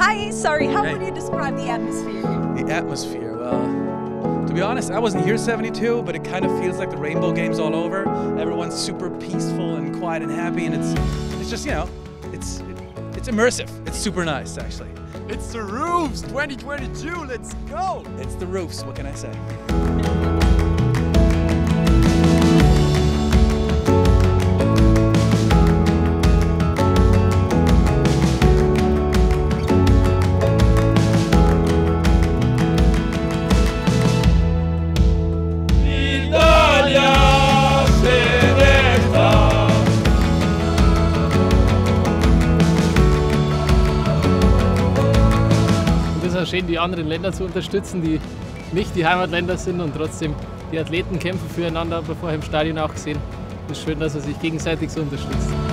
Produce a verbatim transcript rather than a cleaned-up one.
Hi, sorry, how Hey. would you describe the atmosphere? The atmosphere, well, to be honest, I wasn't here seventy-two, but it kind of feels like the Rainbow Games all over. Everyone's super peaceful and quiet and happy, and it's it's just, you know, it's it, it's immersive. It's super nice, actually. It's the roofs, twenty twenty-two, let's go! It's the roofs, what can I say? Es ist auch schön, die anderen Länder zu unterstützen, die nicht die Heimatländer sind und trotzdem die Athleten kämpfen füreinander, aber vorher im Stadion auch gesehen. Es ist schön, dass man sich gegenseitig so unterstützt.